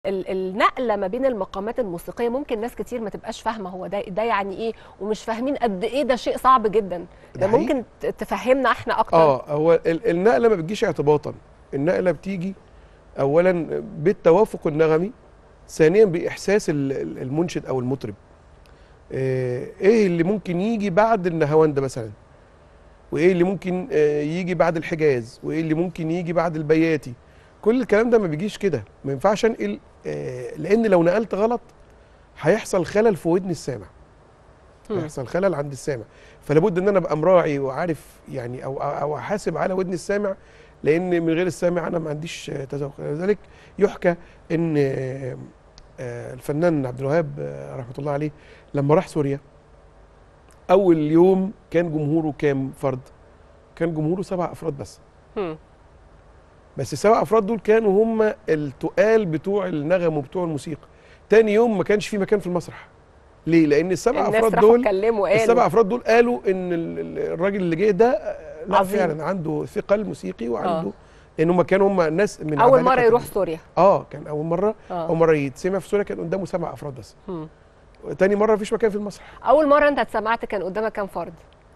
النقله ما بين المقامات الموسيقيه ممكن ناس كتير ما تبقاش فاهمه هو ده يعني ايه، ومش فاهمين قد ايه ده شيء صعب جدا. ده ممكن تفهمنا احنا اكتر؟ هو النقله ما بتجيش اعتباطا، النقله بتيجي اولا بالتوافق النغمي، ثانيا باحساس المنشد او المطرب. ايه اللي ممكن يجي بعد النهاوند مثلا، وايه اللي ممكن يجي بعد الحجاز، وايه اللي ممكن يجي بعد البياتي. كل الكلام ده ما بيجيش كده، ما ينفعش انقل، لان لو نقلت غلط هيحصل خلل في ودن السامع، هيحصل خلل عند السامع. فلا بد ان انا ابقى مراعي وعارف يعني او احاسب على ودن السامع، لان من غير السامع انا ما عنديش تذوق. لذلك يحكى ان الفنان عبد الوهاب رحمه الله عليه لما راح سوريا اول يوم كان جمهوره كام فرد؟ كان جمهوره 7 افراد بس. بس ال7 افراد دول كانوا هم التقال بتوع النغم وبتوع الموسيقى. تاني يوم ما كانش في مكان في المسرح. ليه؟ لان ال7 افراد دول قالوا ان الراجل اللي جه ده لا عظيم. فعلا عنده ثقل موسيقي وعنده لان هم كانوا هم ناس من اول مره يروح سوريا. كان اول مره يتسمع في سوريا، كان قدامه 7 افراد بس. تاني مره مفيش مكان في المسرح. اول مره انت اتسمعت كان قدامك كام فرد؟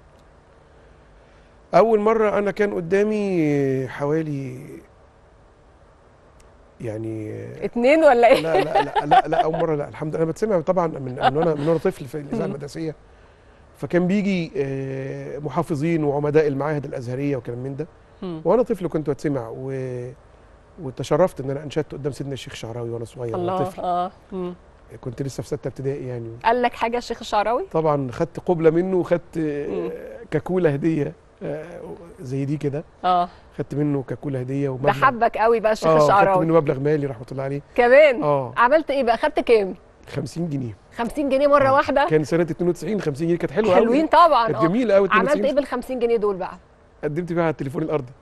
اول مره انا كان قدامي حوالي يعني 2 ولا ايه؟ لا لا لا لا, لا اول مره. لا الحمد لله، انا بتسمع طبعا من وانا طفل في الاذاعه المدرسيه. فكان بيجي محافظين وعمداء المعاهد الازهريه وكلام من ده. وانا طفل كنت بتسمع وتشرفت ان انا انشدت قدام سيدنا الشيخ الشعراوي وانا صغير. الله. طفل. كنت لسه في 6 ابتدائي يعني. قال لك حاجه الشيخ الشعراوي؟ طبعا خدت قبله منه، وخدت كاكوله هديه زي دي كده. خدت منه كاكوله هديه ومبلغ. ده حبك قوي بقى الشيخ الشعراوي. خدت منه مبلغ مالي رحمه الله عليه كمان. عملت ايه بقى؟ خدت كام؟ 50 جنيه. 50 جنيه مره واحده؟ كان سنه 92. 50 جنيه كانت حلوه قوي. حلوين طبعا. كانت جميله قوي. عملت ايه بال50 جنيه دول بقى؟ قدمت بيها على التليفون الارضي.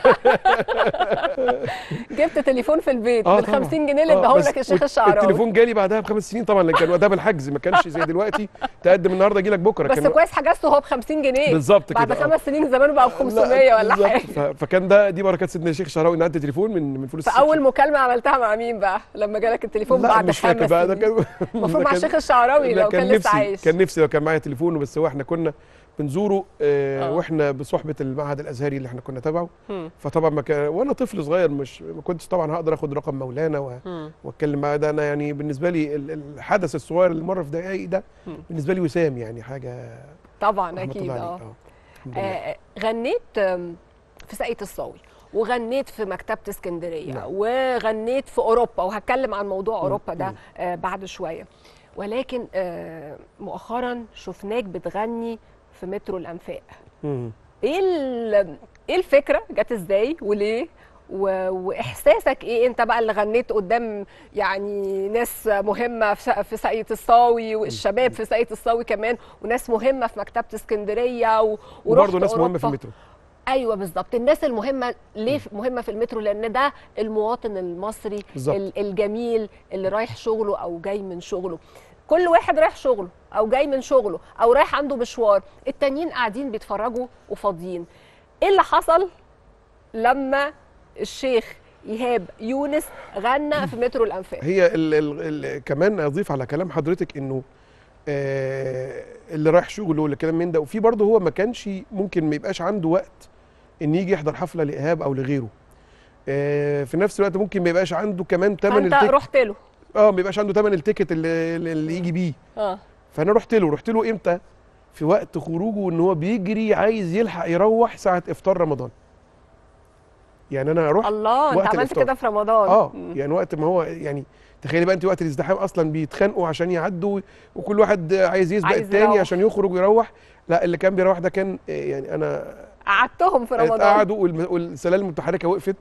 جبت تليفون في البيت بال50 جنيه اللي اداهم لك الشيخ الشعراوي. التليفون جالي بعدها ب5 سنين طبعا، لان كان وقتها بالحجز، ما كانش زي دلوقتي تقدم النهارده اجي لك بكره. بس كويس حجزته هو ب50 جنيه بالظبط كده. بعد 5 سنين زمان بقى ب500 ولا حاجه. فكان دي بركات سيدنا الشيخ الشعراوي، نقلت تليفون من فلوس. فاول مكالمه عملتها مع مين بقى لما جالك التليفون بعد 5 سنين؟ بقى ده كان المفروض مع الشيخ الشعراوي لو كان لسه عايش. كان نفسي لو كان معايا تليفون، بس هو احنا كنا بنزوره واحنا بصحبه المعهد الازهري اللي احنا كنا تبعه. فطبعا وانا طفل صغير ما كنتش طبعا هقدر اخد رقم مولانا واتكلم معاه. ده انا يعني بالنسبه لي الحدث الصغير اللي مر في دقايق ده بالنسبه لي وسام، يعني حاجه طبعا اكيد. غنيت في ساقية الصاوي، وغنيت في مكتبة اسكندريه، وغنيت في اوروبا، وهتكلم عن موضوع اوروبا ده بعد شويه. ولكن مؤخرا شفناك بتغني في مترو الانفاق. ايه الفكره؟ جت ازاي وليه؟ واحساسك ايه انت بقى اللي غنيت قدام يعني ناس مهمه في ساقية الصاوي، والشباب في ساقية الصاوي كمان، وناس مهمه في مكتبه اسكندريه وبرضه ناس مهمه في المترو. ايوه بالظبط. الناس المهمه ليه مهمه في المترو؟ لان ده المواطن المصري بالزبط. الجميل اللي رايح شغله او جاي من شغله. كل واحد رايح شغله او جاي من شغله او رايح عنده مشوار، التانيين قاعدين بيتفرجوا وفاضيين. ايه اللي حصل لما الشيخ إيهاب يونس غنى في مترو الانفاق؟ هي كمان اضيف على كلام حضرتك انه اللي رايح شغله ولا كلام من ده، وفي برضه هو ما كانش ممكن ما يبقاش عنده وقت ان يجي يحضر حفله لايهاب او لغيره. في نفس الوقت ممكن ما يبقاش عنده كمان ثمن التيكت. انت رحت له؟ ما يبقاش عنده ثمن التيكت اللي يجي بيه. فانا رحت له امتى؟ في وقت خروجه، ان هو بيجري عايز يلحق يروح ساعه افطار رمضان. يعني انا رحت الله، انت عملت كده في رمضان؟ يعني وقت ما هو يعني تخيلي بقى انت وقت الازدحام اصلا بيتخانقوا عشان يعدوا، وكل واحد عايز يسبق الثاني عشان يخرج ويروح. لا، اللي كان بيروح ده كان يعني انا قعدتهم في رمضان. قعدوا والسلالم المتحركه وقفت،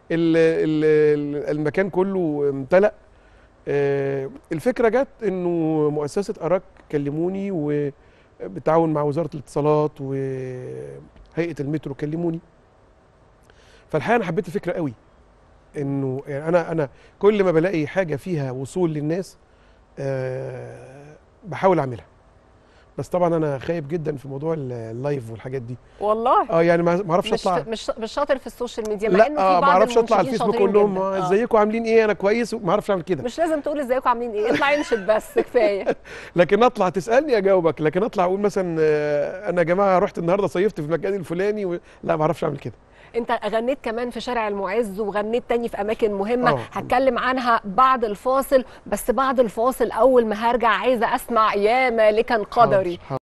المكان كله امتلأ. الفكره جت انه مؤسسه اراك كلموني، وبالتعاون مع وزاره الاتصالات وهيئه المترو كلموني. فالحقيقه انا حبيت الفكره قوي، انه يعني انا كل ما بلاقي حاجه فيها وصول للناس بحاول اعملها. بس طبعا انا خايف جدا في موضوع اللايف والحاجات دي. والله يعني ما اعرفش مش اطلع. مش شاطر في السوشيال ميديا، مع لا انه في ما بعض اعرفش اطلع على المنشدين الفيسبوك شاطرين اقول لهم جدا. ازيكم عاملين ايه، انا كويس، ما اعرفش اعمل كده. مش لازم تقول ازيكم عاملين ايه، اطلع انشد بس كفايه. لكن اطلع تسالني اجاوبك، لكن اطلع اقول مثلا انا يا جماعه رحت النهارده صيفت في المكان الفلاني لا ما اعرفش اعمل كده. انت غنيت كمان في شارع المعز وغنيت تاني في اماكن مهمه، اه هتكلم عنها بعد الفاصل. بس بعد الفاصل اول ما هرجع عايزه اسمع يا مالكا قدري. حاضر.